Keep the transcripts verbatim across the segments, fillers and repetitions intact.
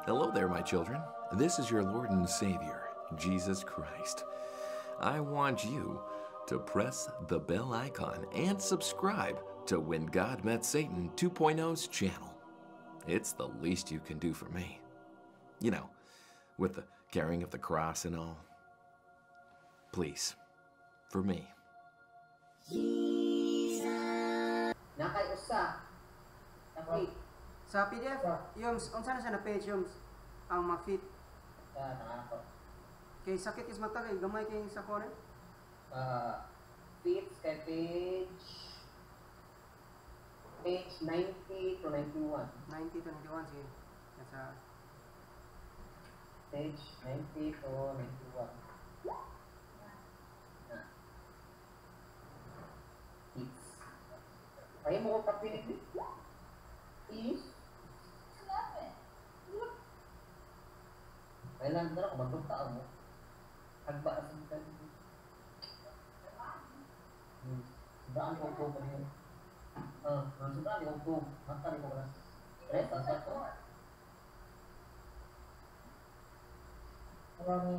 Hello there, my children. This is your Lord and Savior, Jesus Christ. I want you to press the bell icon and subscribe to When God Met Satan 2.0's channel. It's the least you can do for me. You know, with the carrying of the cross and all. Please, for me. Nakay usa. Nakay Sa P D F, yung unsa na siya na page yung ang ma-fit. sa tanako. Kay sakit is mata kay gamay kay sa corner. Uh, fits kay page page ninety to ninety-one. ninety to ninety-one sige. Nasa Page ninety to ninety-one. Na. Fits. Ay mo ko papilit ni? Is kailan na ako magpunta mo? Hagba sa mga Hmm. Sudaan ko ko pa rin. Ah, sudaan ko ko. Mata ko ba? Tres, asa ko. Marami.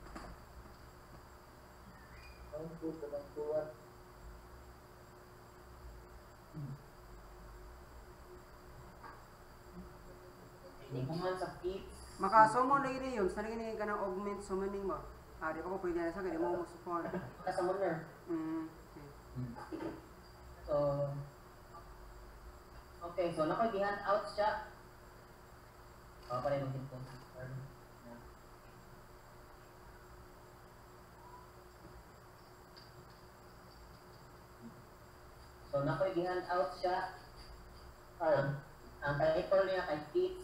Ang ko ko ng tuwat. Hindi ko man sa fits. maka-summon lagi ni yun, sa lagi ni kanang augment summoning mo. Ah, di pa ko pwede na sa kay di mo mo summon. Kasamaner. Mm. Okay. So, okay, so nakagihan out siya. Oh, pala yung dito. So, nakagihan out siya. Um, ang title niya kay Fits.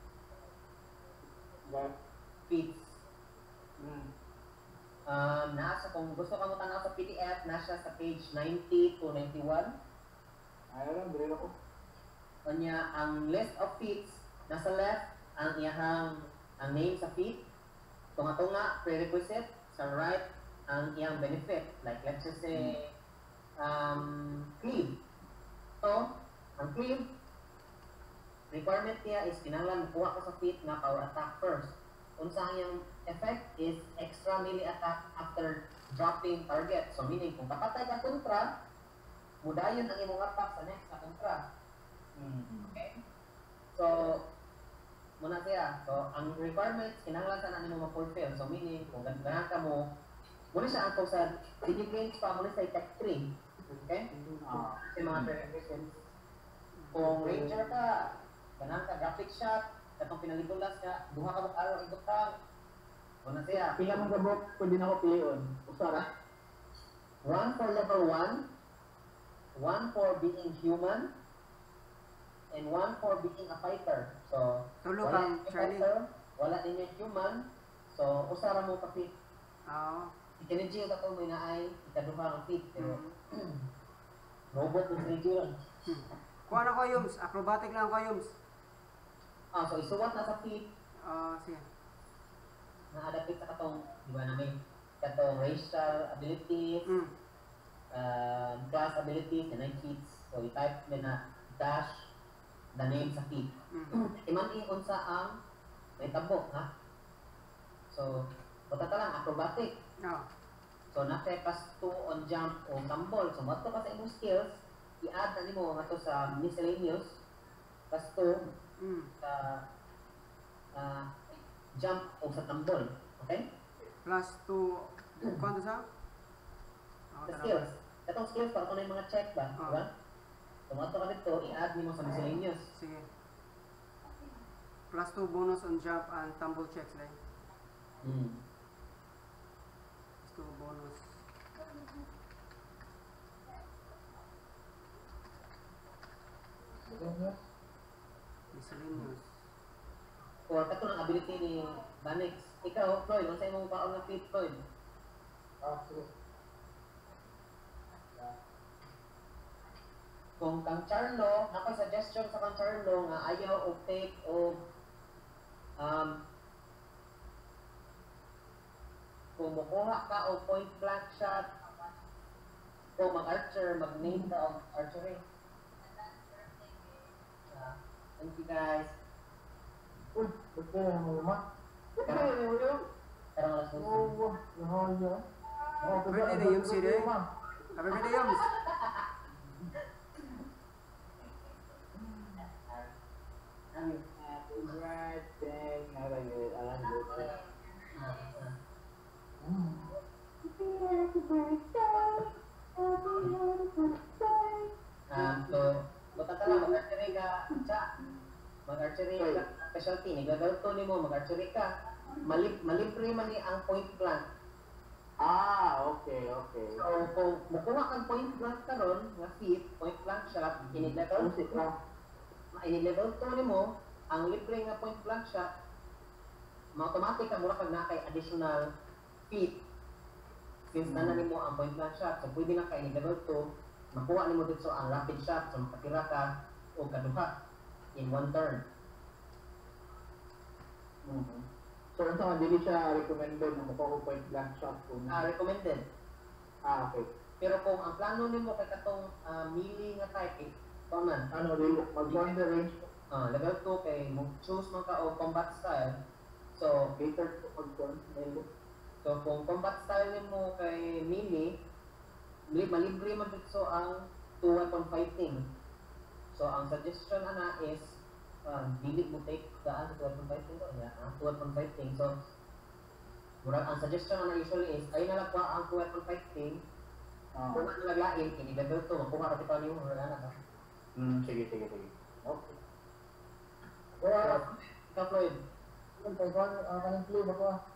Fits. Mm. Um, nasa, kung gusto ka mo tanaw sa P D F, nasa sa page ninety to ninety-one. Ayaw lang, bro ako. Kanya, ang list of feats, nasa left, ang iyahang ang name sa feat. Tunga-tunga, prerequisite. Sa right, ang iyang benefit. Like, let's just say, um, cleave. So, ang cleave, requirement niya is kinahanglan kuha ko sa feat nga power attack first. Unsa yung effect is extra melee attack after dropping target. So meaning kung kapatay ka kontra, mudayon ang imong attack sa next na kontra. Okay? So muna siya. So ang requirements kinahanglan sa nimo ma-fulfill. So meaning kung ganahan ka mo, muna siya ang sa sige games pa muna sa tech three. Okay? Uh, sa mga prerequisites. Kung ranger ka, ganahan ka graphic shot, katong pinaligulas ka, duha ka mag-araw ang butang. O na siya. Pila mong gabok, pwede na ako piliyon. Usara. One for level one, one for being human, and one for being a fighter. So, Tulo wala kang yung training. fighter, wala din yung human, so usara mo pa fit. Ah. Ikinidji yung katong may naay, ikaduha ang fit. Pero, Mm. robot yung ikinidji lang. Hmm. Kuha na ko yums, acrobatic lang ko yums. Ah, so isuwat na sa fit, Ah, sige. na-adapit sa katong, di ba namin, katong racial abilities, Mm. uh, class abilities, and nine feats. So, i-type nyo na dash the name sa feat. Mm. Iman unsa ang may tabok, ha? So, butata lang, acrobatic. Ah. So, nasa plus two on jump o tumble. So, mato ka sa imong skills, i-add na nimo nga to sa miscellaneous, plus two Mm. sa uh, jump o sa tumble. Okay? Plus two kuanto sa? Ah, Sa tara. skills. Katong skills, para kung na yung mga check ba? Ah. Diba? So, mato ka dito, i-add nimo sa miscellaneous. Sige. Plus two bonus on jump and tumble checks lang. Hmm. Plus two bonus. Miscellaneous. Or kato ng ability ni Banix. Ikaw, Floyd, ano sa imong paon na fit, Floyd? Ah, sige. Kung kang Charlo, ako suggestion sa kang Charlo nga ayaw o take o um, kung mukuha ka o point blank shot o mag-archer, mag-name ka o archery. Uh, thank you guys. Uy, ba't kaya mo naman? Ba't Pero- kaya mo yun? Karang alas Oo, dosi. wah, lahat yun. Oh, Birthday na yung sila eh. Happy birthday, Yoms! Ano? Happy birthday, Narayo. Alam mo ko. Ah, ah. Hmm. Um, so, buta ka lang, mag-archery ka, siya. Mag-archery ka, specialty, nagagawto ni mo, mag-archery ka. Malib, malibre man ni ang point blank. Ah, okay, okay. So, kung mukuha kang point blank ka ron, nga feet, point blank shot, ini-level Ano si Tra? ini-level two ni mo, ang libre nga point blank shot, ma-automatic ka mura kag na kay additional feet. Since na nimo ang point blank shot, so pwede na kay level two, makuha nimo dito ang rapid shot, so makatira ka o kaduha in one turn. Mhm. So, ito nga, hindi siya recommended na mukha ko point blank shot ko. Ah, recommended. Ah, okay. Pero kung ang plano nimo kay katong ah, melee nga type, eh, ito man, Ano, really, mag-join the range ko. ah, level two kay mo choose man ka o combat style. So, Cater ko mag-join. Melee. So kung combat style nimo kay melee, li- malibre man dito ang two weapon fighting. So ang suggestion ana is um, dili mo take daan sa two weapon fighting ko ya, ah, two weapon fighting. So murag ang suggestion ana usually is ay nalagwa ang two weapon fighting. Ah. Kung ano naglain kini level two, makuha ra kita nimo murag ana ka. Hmm, sige, sige, sige. Okay. So, Kaya, ikaw Floyd, yun, kay Juan, ah, kanang cleave ako ah.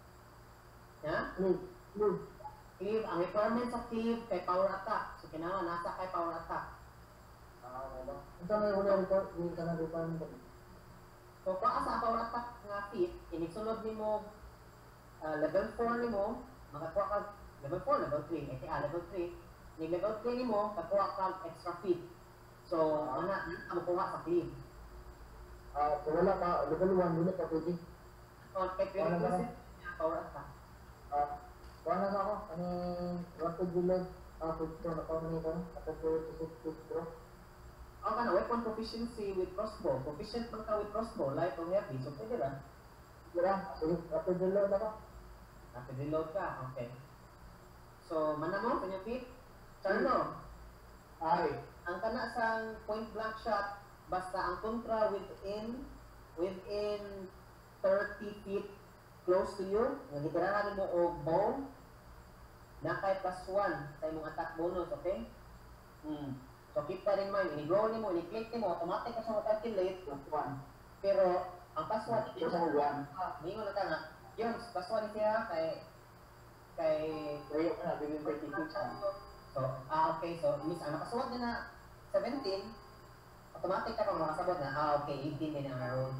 ya? Cleave, cleave. Cleave, ang requirements of cleave kay power attack. So kinahanglan nasa kay power attack. Ah, wala. Ito may wala rito, hindi ka na requirement ko. So, kung asa power attack nga feat, inisunod nimo uh, level four nimo, makakuha ka level four, level three, eh ah, level three, ni level three nimo, kakuha ka extra feat. So, ana, ka makuha sa cleave. Ah, so wala ka, level one, hindi ka pwede. So, kay prerequisite niya, power attack. Ah, wala na ako, ano, rapid reload, ah, pwede ko na kami ka, at ko to six six bro. O ka na, weapon proficiency with crossbow. Proficient man ka with crossbow, light or heavy, so pwede ra. Sige, sige, rapid reload ako. Rapid reload ka, okay. So, mana mo, kanyang feat? Charno, Ay, ang kana sang point blank shot, basta ang kontra within within thirty feet close to you, nga gitirahan mo og bow, na kay plus one sa imong attack bonus, okay? Hmm. So keep that in mind, ini-grow nimo, ini-click nimo, automatic ka siya mag-calculate, plus one. pero ang plus one, Plus one. mingon na ka nga, yun, plus one siya kay kay Kaya ko na, bigyan thirty six ah. So, ah, okay. So, miss, ang nakasuot din na seventeen, automatic ka pa makasabot na, ah, okay, eighteen din ang meron.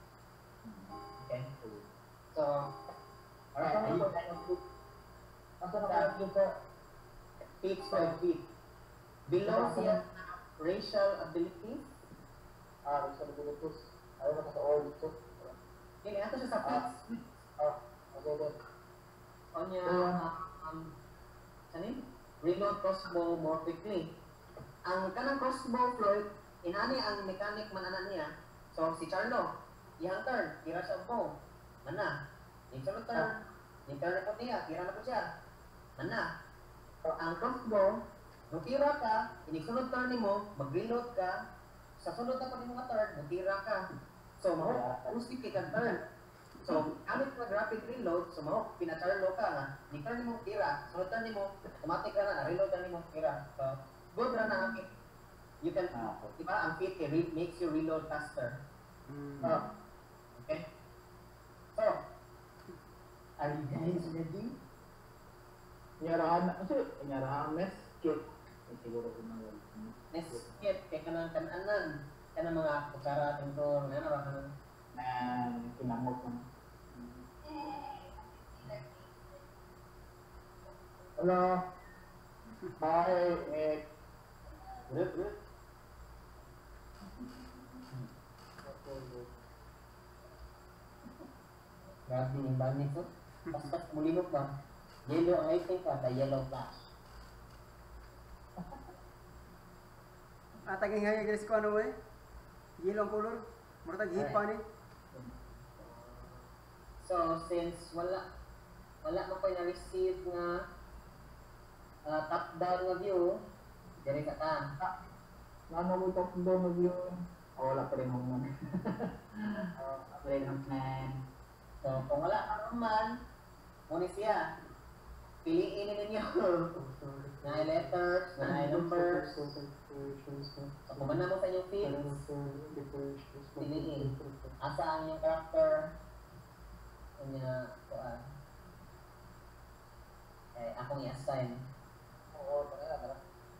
Okay. So, alright, Asa ayun. na ko? Asa na ko dito? Feet square feet. Below siya racial abilities. Ah, sa abilities. Ayaw na sa all dito. Kini ato siya sa feet. Ah, okay then. O niya, um, sanin? Reload crossbow more quickly. Ang kanang crossbow, Floyd, inani ang mechanic man ana niya. So, si Charlo, iyang turn, tira siya ang bow. Mana? Yung sunod turn, yung turn na po niya, tira na po siya. Mana? Ang crossbow, nung tira ka, inig sunod turn mo, mag-reload ka, sa sunod na po ni mga turn, mag-tira ka. So, maho, usip ka turn. So, gamit mo rapid reload, so maho, pina-charlo ka na, di turn mo tira, sunod turn mo, automatic ka na, reload na mo tira. So, good run na ang kit. You can, Ah, di ba, ang kit eh, re- makes you reload faster. Hmm. Ah, okay? So, are you guys ready? Nyarahan na, kasi nyarahan mes kit. Eh, siguro ko na yun. Next kit, kaya ka ng kananan, ka ng mga kutsara, tintor, ano ba ka ng Na kinamot mo. Hello. Hi, eh. Good, good. grabe yung bandit ko. Pas-pas mulilok ba? Yellow ang item ka, the yellow flash. Ataging haya guys ko ano eh. Yellow ang color. Murag hit pa ni. So, since wala, wala mo ko'y na-receive nga uh, top-down nga view, diri ka ta. Ano mo top down na view? Oh, wala pa rin ako man. Oh, wala pa rin ako man. So, kung wala ka naman, muna siya. Piliin ninyo. Na letters, na numbers. So, kung man mo sa inyong fields, piliin. Asa ang inyong character. Kanya, kuan. Eh, akong i-assign. Oo, tara, tara.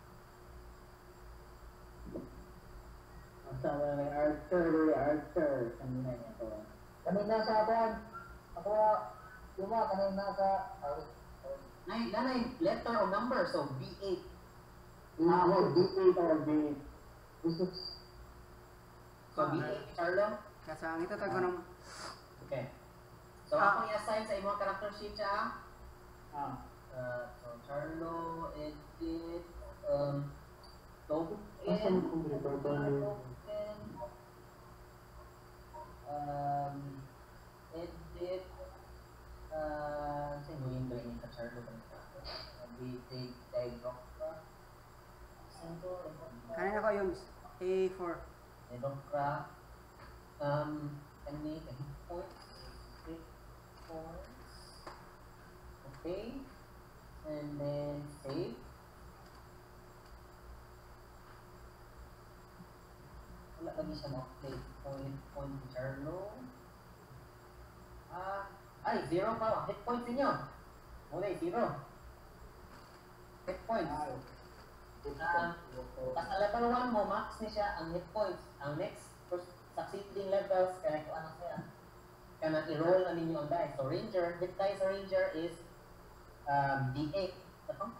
Asa mo na may Arthur, Arthur. Kanina niya to. Kanina sa akin, ako, lima, kanina sa, Nay, nanay, letter or number, so B eight. ah, ako, D eight or D eight. This is, So B eight, Charlo? Kasi ang ito tago ng Okay. So Ah. akong i-assign sa imong character sheet siya. ah, Uh, so Charlo, edit, um, token, Asan kung dito, token, um, edit, uh, sa mo yung brain ka Charlo ba nito? We take diagram ka. Sample, kanina ko yung A four. diagram um, kani ka hit points, hit points, okay, and then save. Wala lagi siya ma-play. Point, point ni Charlo. Ah, ay, zero pa. Hit points ninyo. Muna, zero. Hit points. Ah, basta level one mo, max ni siya ang hit points. Ang next, first, succeeding levels, kaya kung ano siya. Kaya i-roll na ninyo ang dice. So, Ranger, hit dice sa Ranger is um, D eight. Ito?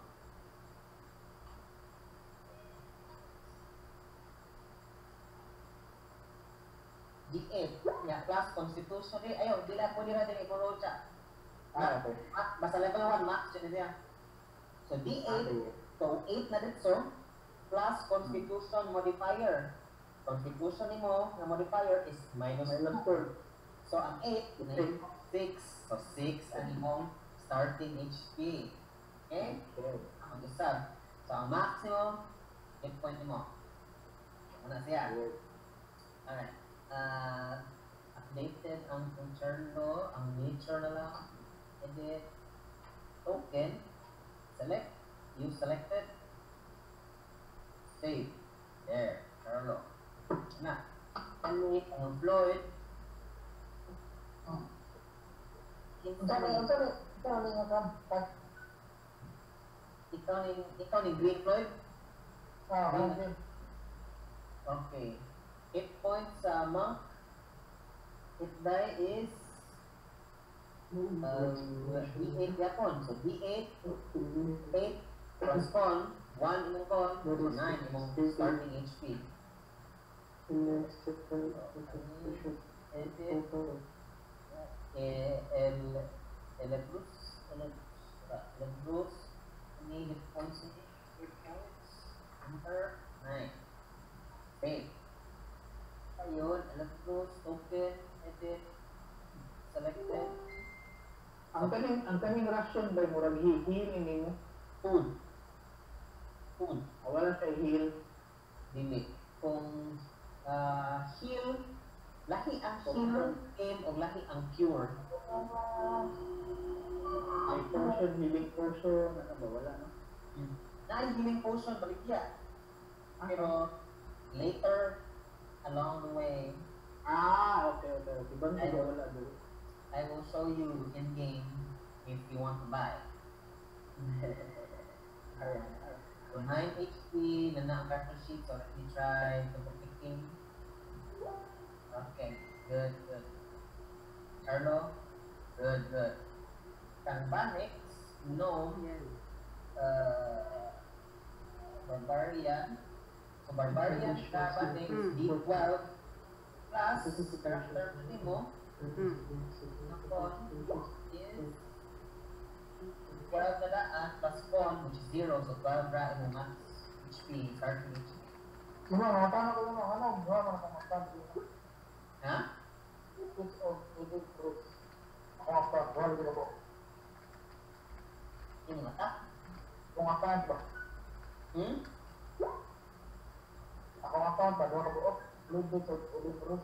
D eight. Yeah, plus Constitution. Eh, ayaw, di lang po nila din i-roll siya. ah, okay. Ma- Basta level one, max siya na siya. So, D eight. So, eight na dito, plus Constitution modifier. Constitution ni mo, na modifier is minus Minus two. four. So, ang eight, six. So, six ang imong starting H P. Okay? Okay. Ang isa. So, ang maximum, hit point ni mo. Ano siya? Alright. Uh, updated ang Concerno, ang nature na lang. Edit. Token. Select. Use selected. Save. There. Carlo. Na. Unmute ang Floyd. Ang sabi, ang sabi, ikaw ang nga ka, pag, Ikaw ni, ikaw ni Green Floyd? ah, okay. Okay. Hit points sa monk. Hit die is uh, D eight yapon. So D eight, eight plus con, one imong con, so nine imong starting H P. Edit. Eh, el, Elebrus, Elebrus, any hit points in it, hit points, enter, nine. Save. Ayun, Elebrus, token, edit, selected, Ang kaning, ang kaning ration ba, murag heal, heal ini mo? food. Food. Wala siya heal. Dili. Kung uh, heal, lahi ang heal, aim, o lahi ang cure. May portion, healing portion, ano ba, wala no? Na healing potion, baligya. Pero, later, along the way, Ah, okay, okay, okay. Ibang Ay. ba, wala doon. I will show you in game if you want to buy. Alright, alright. So nine H P, na na ang character sheet, so let me try double clicking. Okay, good, good. Charlo, good, good. Kanbanix, no, Yan. uh, Barbarian. So Barbarian, Kanbanix, Hmm. D twelve, plus character mo, Hmm. Nakon is twelve na daan plus con, which is zero, so twelve ra yung max H P, starting H P. Sino, mga tanong ko yung ano, mga mga mga tanong. Ha? It is of edit groups. Ako ang pa, wala din ako. Ini mata. Kung account ba? Hmm? Ako ang account ba? Dua ka buok. Ludwig sa ulit terus.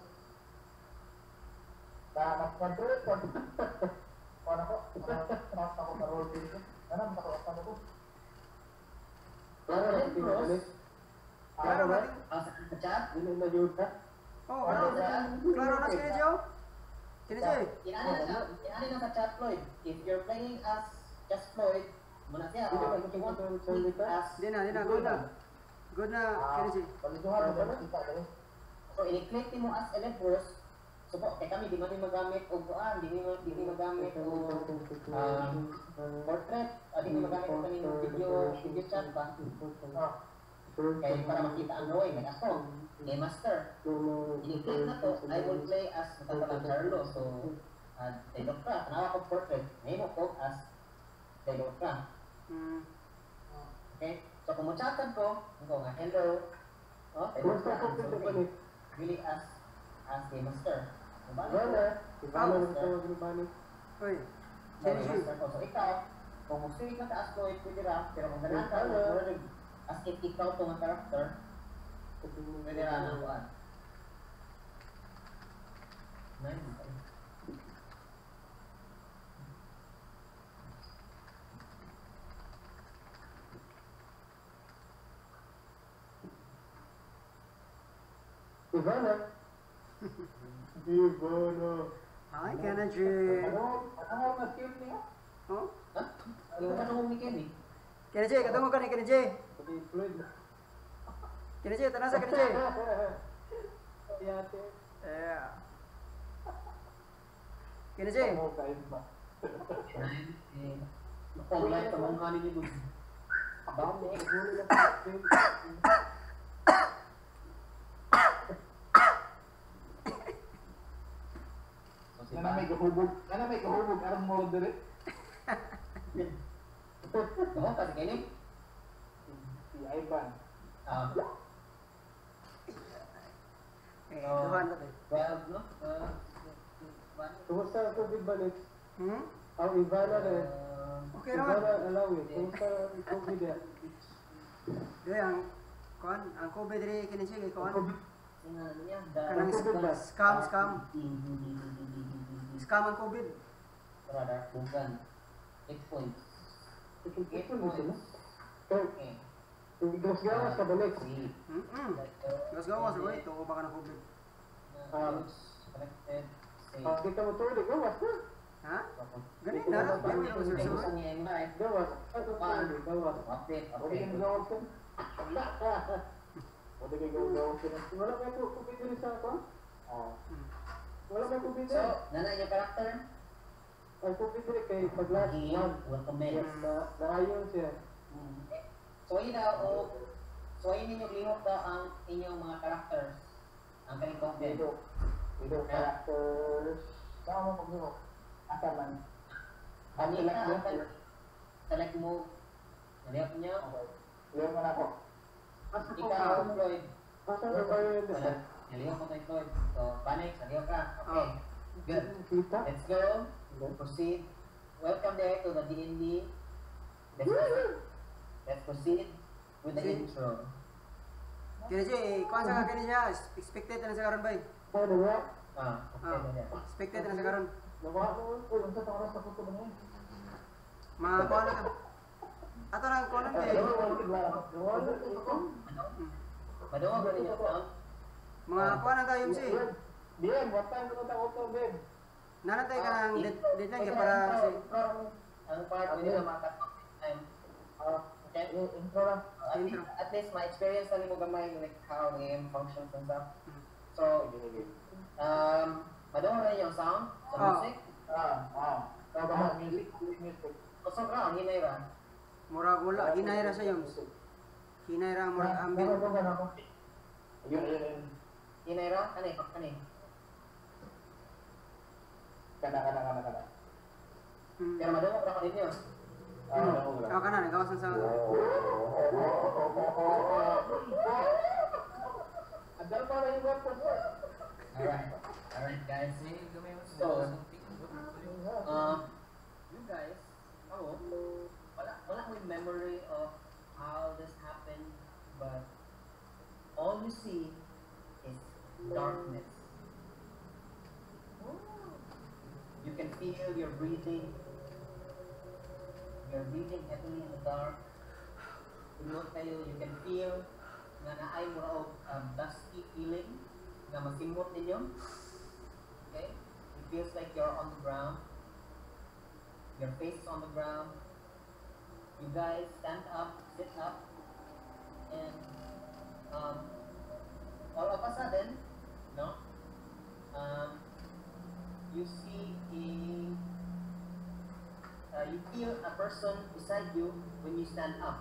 Na nagkadre ko. Paano ko? Mas ako sa role dito. Ano mas ako account ko? Claro, Ano Bros. Klaro ba? Ah, sa sa chat. Dili na yun ha? Oh, klaro. Klaro na si Kenji, oh. Kenji. Inani na sa, inani na sa chat, Floyd. If you're playing as just Floyd, muna siya. Hindi Uh, ba if you want to gusto play dito? as... Di na, di na, good na. Good na, Kenji. Paliguan mo ba? Kita dali. So, i-click mo as Elefros. So, po, kaya kami, di man din magamit o buwan, di man di man magamit o um, portrait, ah, di man magamit o kaning video, video chat ba? Ah. Kaya para makita ang drawing, like ako, game master. I-click na to, I will play as Matatalang Charlo. So, uh, Taylor Craft, nawa ko portrait, name ko as Taylor Craft. Hmm. Okay? So, kung mo-chatan ko, ko nga, hello, oh, Taylor Craft, I'm sorry. Really as, as game master. Diba? Ivana ito gulbani. Oy, Game Kenji. master ko. So, ikaw, kung mag-swing ka sa Asteroid, pwede ra, pero kung ganun ka, mag-word, as if ikaw to nga character, pwede ra na kuan. Nice. Ivana. Ivana. Hi, Kenji. Ano? Ano mas cute niya? Oh, Ha? Ano ka nung ni Kenny? Kenji, katong ka ni Kenji. Pati Floyd. Kenji, tanang sa Kenji. Yate. Yeah. Kenji. Ano kayo ba? Online ka mong kanin ni Bud. Bang mo, gulo na pa. Kana may gahubog, kana may gahubog arang mo dire. Oo, kasi Kenny? Si Ivan. Ah, Eh, duhan na to. twelve, no? Uh, one. Kumusta ang COVID balik? Hmm? Ang Ivana na. Uh, Okay naman. Ivana alawi. Kumusta ang COVID ya? Dili ang kuan, ang COVID diri Kenji kay kuan. Sino ano niya? The- Kanang COVID ba? scam, scam. Scam ang COVID. Radar bukan. Eight points. Ito Eight ito mo sila. points. Eh, Okay. gas-gas ka balik. See. Hmm. Gas gawas ko ito baka na COVID. Um, connected. Say. Ah, kita mo tuloy, gawas na. Ha? Gani na, gani na Gusto sir. niya yung live. Gawas. Ano tuloy, gawas. Update. Pwede Okay. kang gawas ka. Pwede kang gawas ka. Wala kayo po COVID din sa ako? Ah. Wala kayo COVID So, din. nana yung character? Ang COVID din kay pag-last Game. month. Welcome Yes, in. na naayon siya. So, yun na, o, so, yun ninyo lihok daw ang inyong mga characters. Ang kaning content. Dito. Dito characters. Saan mo pag-lihok? Asa man? Ang Kanina, select ang mo? select, select mo, select nyo, Okay. Lihok mo na ako. Asa ko ikaw, ka? Floyd. Asa na kayo yun? Select. Nalihok mo tayo, Floyd. So, Panic, nalihok ka. Okay. Good. Kita? Let's go. Proceed. Welcome there to the D and D. Let's proceed. Let's proceed with the Proceed. intro. Kenji, kuan sa ka Kenji ha? Expected na sa karon bay. Kaya na nga? Ah, okay. Ah, ganyan. expected na sa karon. Nawa ko. Uy, ang sa oras sa photo mo na yun. Mga kuan na to. Ato lang kuan kay Nawa na ito. Madungo ba ninyo sound? mga kuan na tayo si. Bien, what time ko ta auto, Ben? Nanatay ka Ah, ng in- dead dead lang okay, kay para intro, si intro. Ang part mo nila makatapos time. Ah, Okay? eh, intro lang. At Intro. least, at least my experience na mo gamay like how the game functions and stuff. So, um, madungo na ninyo ang sound sa Ah. music. Ah, ah. Tawag ka music, music. Kusog ra, ang hinay ra. murag wala hinayra sa yun. Hinayra murag ambient. Ano ba ako? Ayun, ayun, ayun. Hinay ra, kani, kani. Kana, kana, kana, kana. Hmm. Pero madungo ra ka ninyo. Ah, ano ba? Kawa ka na, gawas ng sound. Adal pa rin yung weapons, sir. Alright. Alright, guys. So, but all you see is darkness. You can feel your breathing. You're breathing heavily in the dark. Tunod kayo, you can feel nga naay mo raw um, dusty feeling nga masimot ninyo. Okay? It feels like you're on the ground. Your face is on the ground. You guys stand up, sit up, and um, all of a sudden, no, um, you see a, uh, you feel a person beside you when you stand up.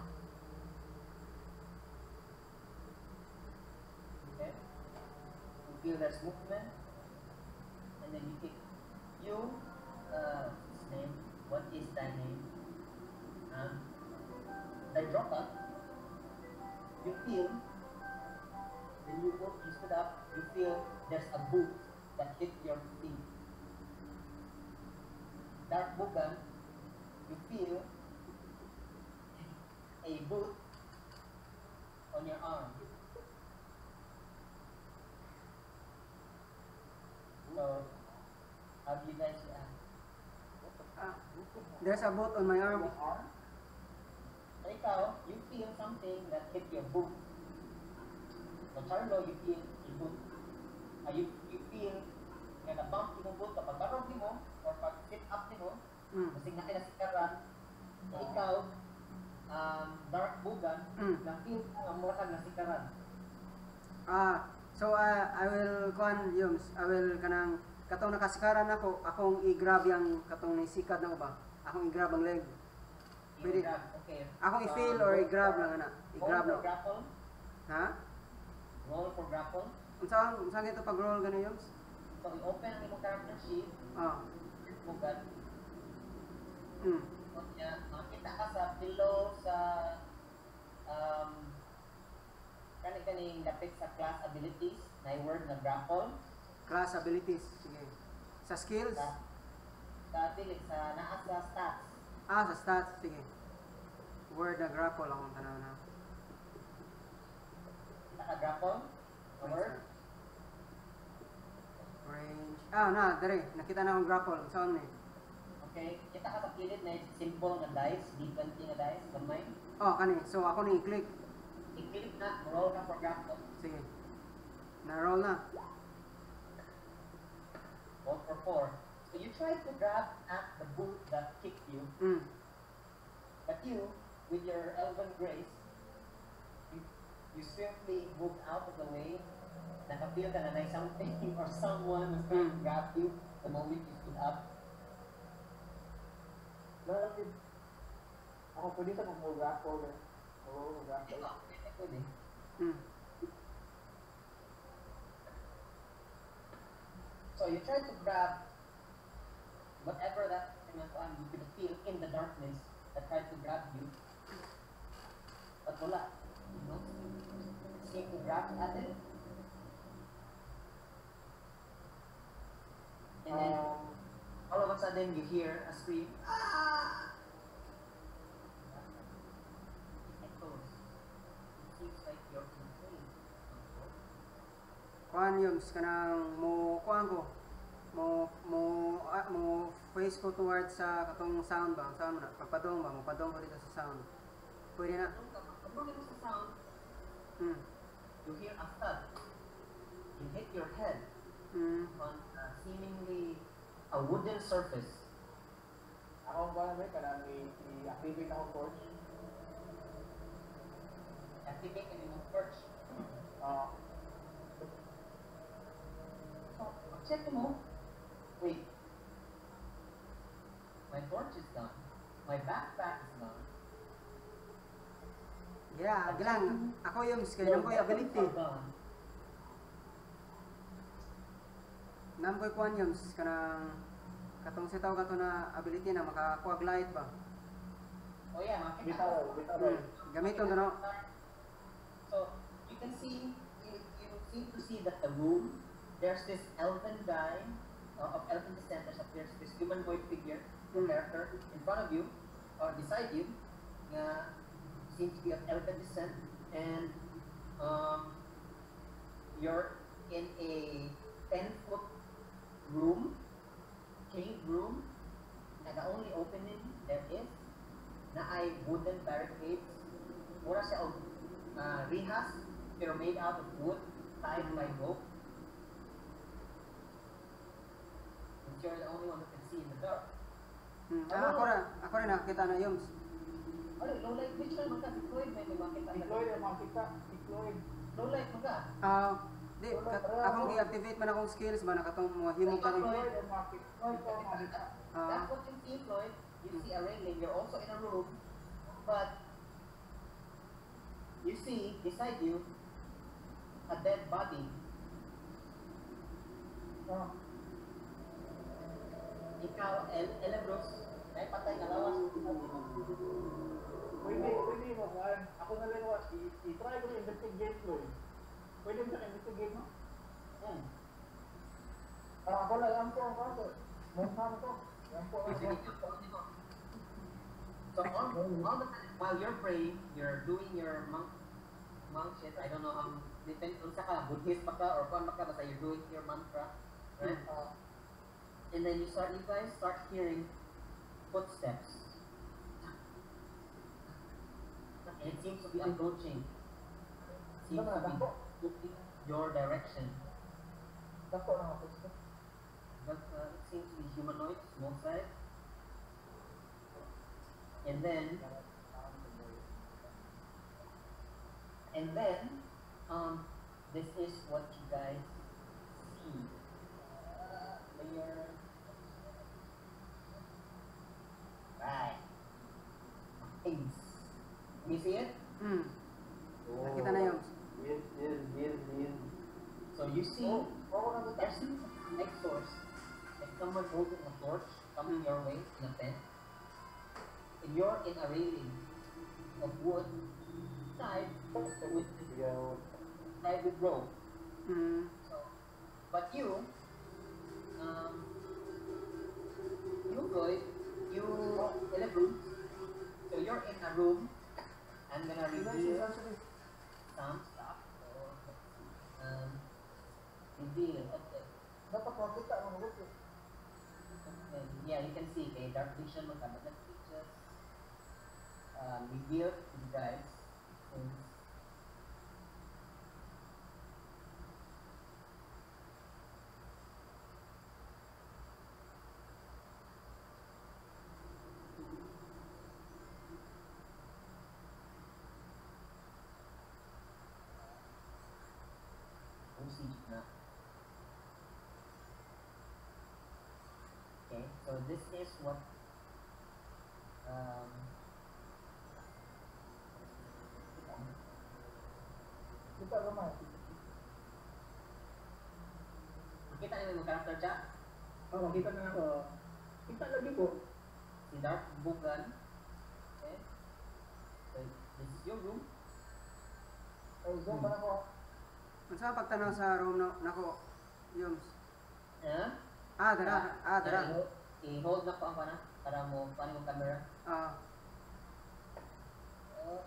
Okay? You feel there's movement, and then you think, you, uh, his name, what is thy name? Um, they drop up. You feel, when you go, you stood up, you feel there's a boot that hit your feet. Dark bugan, you feel a boot on your arm. So, how do you guys react? Ah, there's a boat on my arm. So ikaw, you feel something that hit your boot. So Charlo, you feel a boot. Uh, you, you feel nga na-bump yung boot kapag karog mo or pag sit up mo, Mm. kasi nga kinasikaran. So ikaw, um, dark bugan, Mm. na-feel ka nga mura kang nasikaran. Ah, so uh, I will kuan yums. I will kanang katong nakasikaran ako, akong i-grab yang katong nisikad na ko ba? Akong i-grab ang leg. Pwede. I-grab, okay. Akong i-feel Um, or i-grab lang ana. I-grab Roll na. for grapple. Ha? Roll for grapple. Unsa unsa gito pag roll gani yums? So i-open ang imong character sheet, Ah. bugan. Mm. So niya, makita ka sa below sa um, kani-kaning dapit sa class abilities na yung word na grapple. Class abilities. Sige. Sa skills? Sa, sa dili, sa naa sa stats. Ah, sa stats. Sige. Word na grapple akong tanaw na. Naka-grapple? The word? Range. Ah, na, dere. Nakita na akong grapple. Saan ni? Okay. Kita ka sa kilid na yung simple nga dice, D twenty nga dice, gamay. Oh, kani. So ako ni i-click. I-click na, roll ka for grapple. Sige. Na-roll na. Roll for four. So you try to grab at the boot that kicked you, Mm. but you, with your elven grace, you, you swiftly moved out of the way. Nakapil ka na na something or someone was trying to grab you the moment you stood up. Bakit? Ako pwede sa kung mo grapple eh. Oo, grapple. Ikaw, pwede, pwede. Mm. So you try to grab whatever that thing na kuan you could feel in the darkness that tried to grab you. But wala. You know? See to grab at it. And then Um, all of a sudden you hear a scream. Ah! It echoes. It seems like you're in pain. Kuan yums kanang mo kuan ko. Mo mo ah, mo face ko towards sa katong sound ba? Sound na. Pagpadong ba? Mapadong ko dito sa sound. Pwede na. Kapag mo sa sound, Mm. you hear a thud. You hit your head Mm. on a seemingly a wooden surface. ako ba naman, kanang i- i-activate ako torch. Activate and remove torch. Ah, So, check mo. Wait. My torch is gone. My backpack is gone. Yeah, gilang. Ako yums kay Your nang koy weapons ability. are gone. Nam koy kuan yums kanang katong sitaw kato na ability na makakuha glide ba? Oh yeah, makita. bitaw, bitaw. Mm. Gamiton gano. So, you can see, you, you seem to see that the room, there's this elven guy, uh, of elven descent, there's, a, there's this humanoid figure, Mm. character, in front of you, or beside you, nga seems to be of elven descent, and um, you're in a ten foot room, cave room, and the only opening there is na ay wooden barricades. Mura siya og uh, rihas, pero made out of wood, tied by rope. And you're the only one who can see in the dark. Hmm. Ah, ako rin, ako rin nakakita na yung Ano, low light picture man ka, deployed may may makita. Deploy ang makita. Deploy. Low light man ka. ah di kat, akong i-activate man akong skills ba nakatong mga himo ka rin. Deploy ang makita. Deploy ang makita. Ah, That's what you see, Floyd. You see a railing. You're also in a room, but you see beside you a dead body. Ah, Ikaw, El Elebros, may patay na lawas. Pwede, pwede mo. ah, Ako na lang was. I- I-try ko na investigate ko eh. Pwede mo sa investigate mo? Hmm. Ah, ako na lang po ang kaso. Mukha ko. Yan po ang kaso. So all, all the time while you're praying, you're doing your monk monk shit. I don't know how depend on sa ka Buddhist pa ka or kung ka basta you're doing your mantra, right? Ah, And then you start, you guys start hearing footsteps. And it seems to be approaching. Seems Ano na, to dako? be looking your direction. Dako na ako. But uh, it seems to be humanoid, small size. And then, and then, um, this is what you guys see. Uh, layer. Right. Things. You see it? hmm. Nakita na yung Yes, yes, yes, yes. So you see, Oh, oo na there seems to be a next source. Like someone holding a torch coming your way in a tent. And you're in a railing of wood tied with Sigaw. tied with rope. hmm. So, but you, um, you Floyd, you in a room. So you're in a room. I'm gonna reveal some stuff. So, um, reveal. Okay. Dapat makita mo gusto. Okay. Yeah, you can see. Okay, dark vision. Magkabit ng pictures. Um, reveal to you guys. Things. See na. Okay, so this is what um Kita naman. makita niyo yung character chat? Oh, makita na ako. Kita lagi ko. Si Dark Bugan. Okay. So this is your room. Ay, zoom pa na ako. Kung sa pagtanaw sa room na nako yung Yeah? ah dara ah dara I-hold na ko ang pana para mo paano yung camera. ah Uh,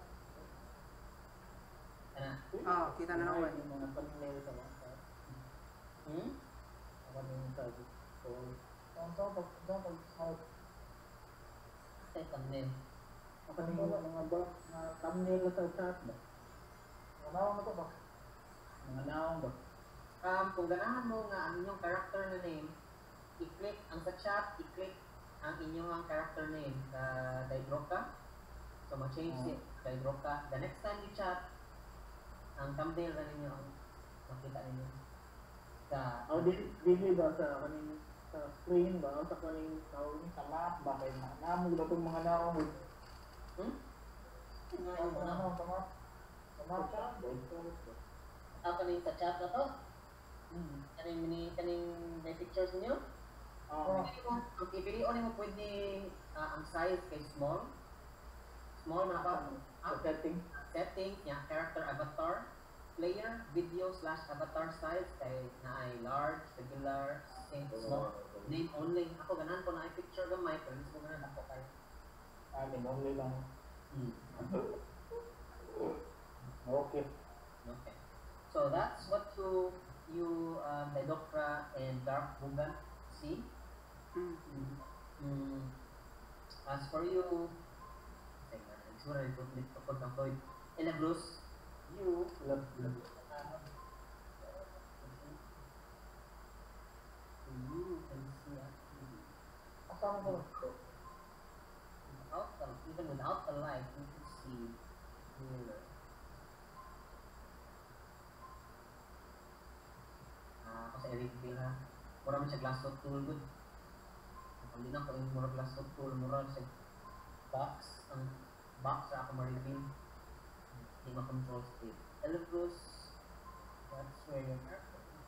Ano? ah kita na naman. Yung mga thumbnail sa mga. Hmm? Ako na yung sabi. So, ang sa pag sa pag sa Say thumbnail. ako na yung mga ba na thumbnail sa chat ba. Ano na ko ba? Mga naong ba? Um, kung ganahan mo nga ang inyong character na name, i-click ang sa chat, i-click ang inyong character name sa Daidroka. So, ma-change Oh. it Daidroka. The next time you chat, ang thumbnail na ninyo ang makita ninyo. Sa, Oh, di di ba sa kaning sa screen ba o sa kaning tawag ni sa map ba kay mga namo ba tong mga naong mo? hmm? Ano Ang yung mga una? naong sa map. Sa map chat ba? Ang kaning sa chat na to? Hmm. Kaning mini, kaning may pictures ninyo? Ah, Pili mo, ang pipili o mo pwede ah, ang size kay small. Small na ba? sa setting. Settings, yeah, character avatar, player, video slash avatar size, kay na ay large, regular, sync, small, name only. Ako ganan ko na ay picture gamay, pero hindi ko ganan ako kay. Amin only lang. Hmm. Okay. Okay. dark bugan. See? Mm. Mm. As for you, say nga, nagsura ito, ito po ng Floyd. Elabros, you, Love, love. uh, you can see actually, Asama ko. without the, even without the light, you can see clearer. Ah, ako sa Eric Bill ha. Mura man siya glass of tool good. Hindi na ko yung mura glass of tool, mura siya box, ang box sa ako ma-reveal. Hindi ma-control state. Elabros, that's where your character is.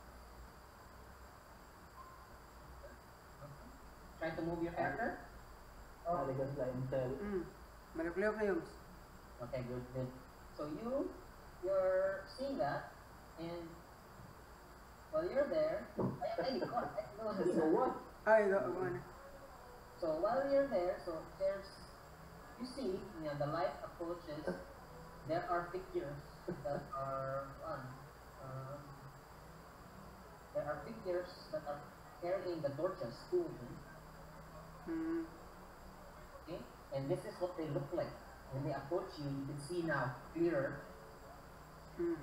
Okay. Try to move your character. Oh, ligas la intel. Mm. Malipleok na yums. Okay, good, good. So you, you're seeing that, and while you're there, I, I, God, I know this. So what? Ay, go, go na. So while you're there, so there's, you see, you know, the light approaches, there are figures that are, um, uh, there are figures that are carrying the torches, two of them, Mm. okay? And this is what they look like. When they approach you, you can see now clearer. Mm.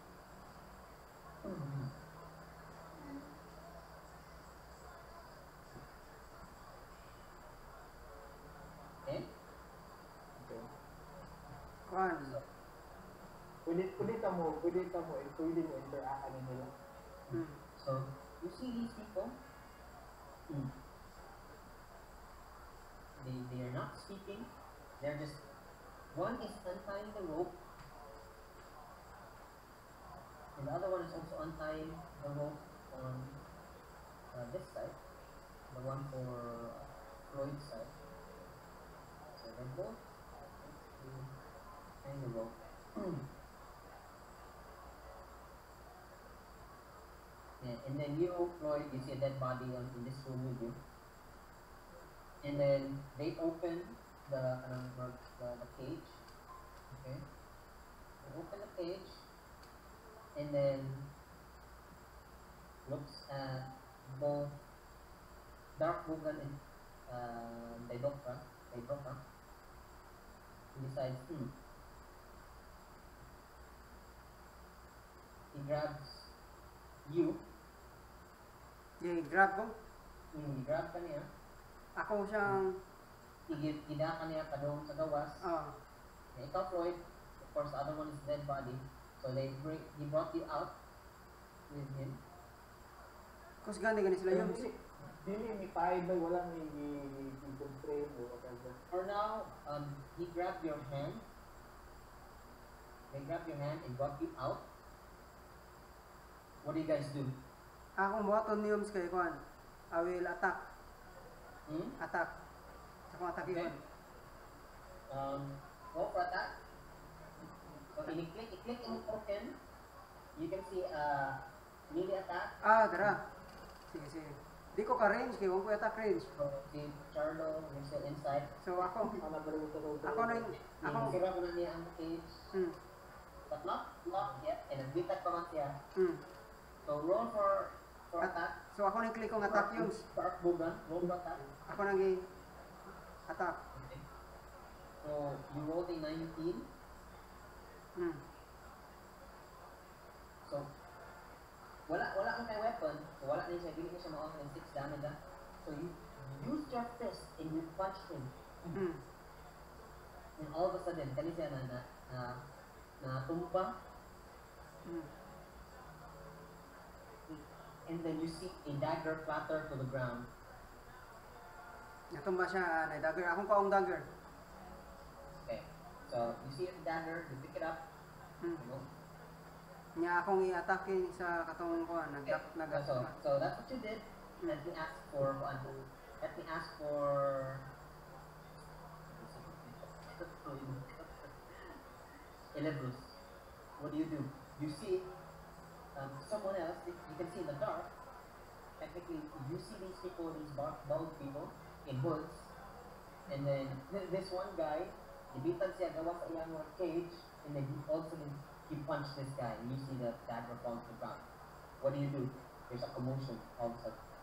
Okay? Okay. Kuan. Pwede, pwede ka mo, pwede ka mo, pwede mo interact nila. Mm. So you see these people? Hmm. They they are not speaking. They're just one is untying the rope, and the other one is also untying the rope on uh, this side, the one for uh, Floyd's side. So they're both tying the rope. Yeah, and then you, Floyd, you see a dead body on, in this room with you. And then they open the, um, the, the cage. Okay? They open the cage and then looks at both Dark Mugan and uh, Daidokra. Daidokra. He decides, hmm. He grabs you. Yeah, grab ko. Hmm, grab ka niya. Ako siyang, Igid, ida ka niya padung sa gawas. ah, Na ikaw, Floyd, of course, the other one is dead body. So they bring, he brought you out with him. kus gani gani sila yums. Dili, dili mi paid ba wala mi i-constrain o whatever. For now, um, he grabbed your hand. They grabbed your hand and brought you out. What do you guys do? Akong buhaton yums kay kuan. I will attack. Hmm? Attack. Akong attack Okay. yun. Um, go for attack. So i-click, i-click in token. You can see uh, melee attack. Ah, dara. Sige, sige. Di ko ka-range kay wala ko attack range. So si Charlo, you're still inside. So ako, Ana ba rin sa loob? ako na yung, ako, Sira ko na niya ang cage. hmm, But not locked yet. And nagbitak pa man siya. hmm. So roll for for At- attack. So ako na yung click kong attack yums. Dark Bugan. Roll for attack. Ako nang i-attack. Okay. So you rolled a nineteen. Hmm. So wala wala kang kay weapon. So wala din siya. Dili niya siya ma-off ng six damage. ah. So you use your fist and you punch him. Hmm. And all of a sudden, kani siya na na na, na tumba. Hmm. And then you see a dagger clatter to the ground. Natumba siya, na dagger. Akong kaong dagger. Okay. So you see the dagger, you pick it up. Hmm. You know? Nya akong i-attackin sa katong kuan, Okay. nag nag So, so that's what you did. Let me ask for one. Let me ask for. Elebrus. What do you do? You see um, someone else. You you can see in the dark. Technically, you see these people, these bar- bald people in hoods, and then th- this one guy, ibitan siya gawa sa iyang mga cage, and then he also he punched this guy, and you see the dagger fall to the ground. What do you do? There's a commotion all of a sudden.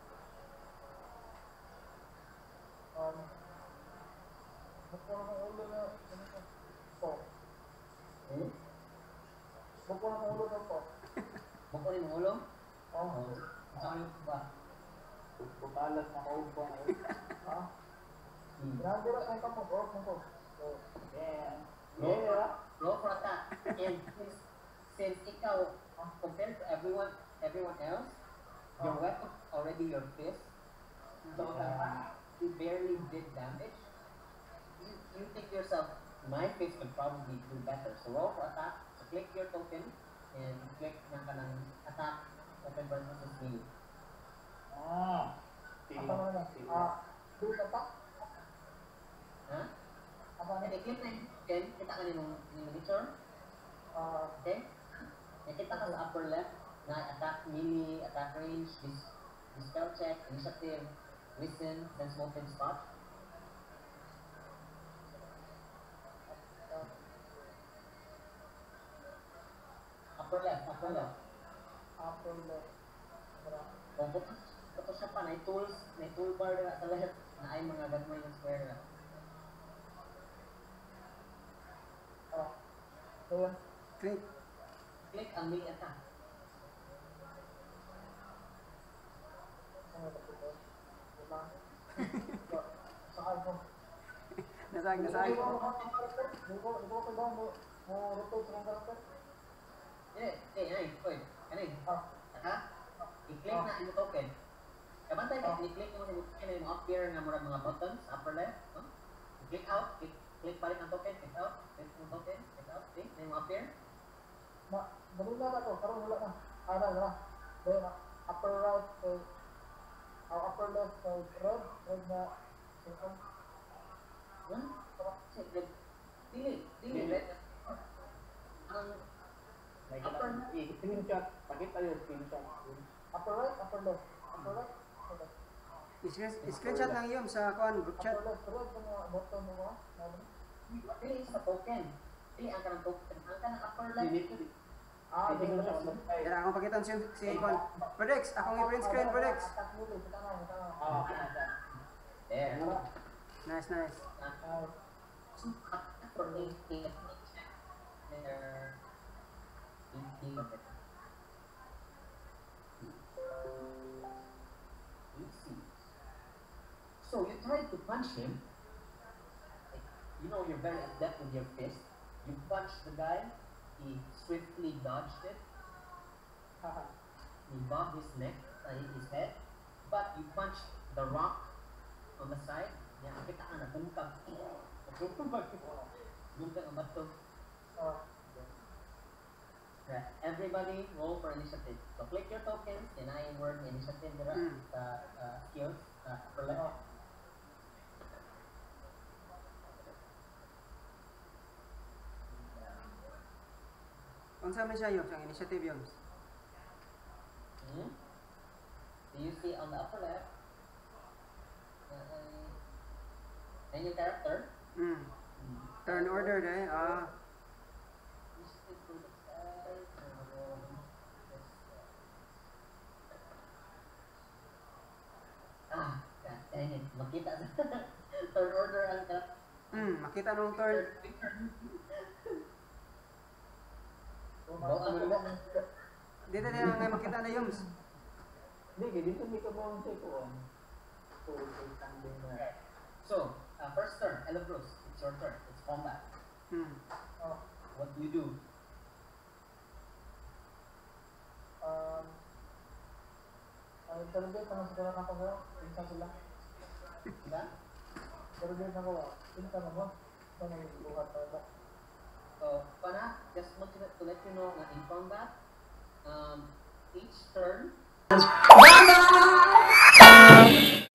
Um, Bukod ng ulo na, ano ko? Po. Hmm? Bukod ng ulo na po. Buko ni mo ulo? Oh, Saan yung ba? bukalas na kaubo. Ha? Hmm. Grabe na kayo ka po, bro. Mo So, yeah. Roll for, Yeah. roll for attack. And since, since ikaw, uh, compared to everyone everyone else, your Oh. weapon already your fist. So Yeah. you barely did damage. You, you think to yourself, my fist could probably do better. So roll for attack. So click your token and click ng kanang attack open versus melee. Ah. Apa na lang? Ah, do the top. Ha? Apa And na? i-click na yung token, kita ka yung miniature. Ah, Okay? Nakita ka sa upper left na attack melee, attack range, dis dispel check, initiative, listen, sense motive spot. Upper left, upper left. after the Kung buto, buto siya pa, na tools, na toolbar na sa left, na ay mga gagmay ng square na. ah, so yun. Click. Click ang melee attack. Ano ito po? Diba? So, saka ito. Nasag, Hindi nasag. ko ako ang karakter. Hindi ko, hindi ko ba mo, mo rotate sa mga karakter? Eh, eh, ay, oy, ano yun? Ah, Ha? I-click na yung token. Kabantay ka, i-click mo sa token na yung up-here nga murag mga buttons, upper left. No? I-click out, click, click pa rin ang token, click out, click yung token, click out, click na yung up-here. ma, dali na na to, karoon wala na. Ah, na, na. Then, upper right, so, ah, upper left, so, red, red na, circle. Hmm? Check, red. Dili, dili, red. Ang Like, upper screenshot, pakita yung screenshot. Upper right, upper left, upper right, upper left. Screen- Screenshot lang yun sa kuan group chat. Upper left, red, yung mga button mo mga, ano? dili sa token. Dili ang kanang token. Ang kanang upper left. Ah, Dili dito mo siya. siya. Kaya akong pakitan si, si kuan. Predex, akong i-print screen, Predex. Attack mo, ito na, ito na. Ah, there. Nice, nice. Ah, For me, there. eighteen of it. Let's see. So you tried to punch him. Like, you know you're very adept with your fist. You punched the guy. He swiftly dodged it. haha. He bobbed his neck, uh, his head. But you punched the rock on the side. Yeah, kita ka na bungkag. Bungkag ang bato. Ah, Right. Everybody roll for initiative. So click your tokens, and I word initiative dira Mm. sa uh, skills sa upper left. Unsa man siya yung ang initiative yun? Hmm? Do you see on the upper left? Uh, and your character. Mm. Turn order eh. Ah, Initiative to the side. um, this, uh, Ah, god dang it. Makita sa third order ang character. mm, makita nung turn. so, Bawa ano ano naman? Dito din ang may makita na yung. Hindi, kaya dito may kabawang check ko. So, so, something na. So, uh, first turn, Elbrus, it's your turn. It's combat. Mm. Ah, What do you do? um, ay, target naman sa kailangan ko ba? Pinsa sila. Diba? Target na ko ba? Pinsa naman. Ito na yung buhat na ba? So, pana, just want to, to let you know that in combat, um, each turn,